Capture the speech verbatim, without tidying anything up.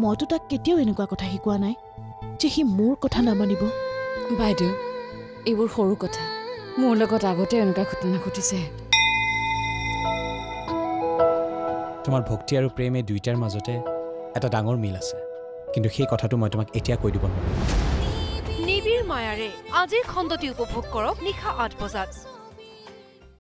মইতো তাক কেতিয়াও এনেকুৱা কথা শিকোৱা নাই যে সি মোৰ কথা নামানিব বাইদেউ এইবোৰ সৰু কথা মোৰ লগত আগতে এনেকুৱা ঘটনা ঘটিছে তোমাৰ ভক্তি আৰু প্ৰেম এই দুইটাৰ মাজতে এটা ডাঙৰ মিল আছে কিন্তু সেই কথাটো মই তোমাক এতিয়া কৈ দিব নোৱাৰিম নিবিৰ মায়াৰে আজিৰ খণ্ডটি উপভোগ কৰক নিশা আঠ বজাত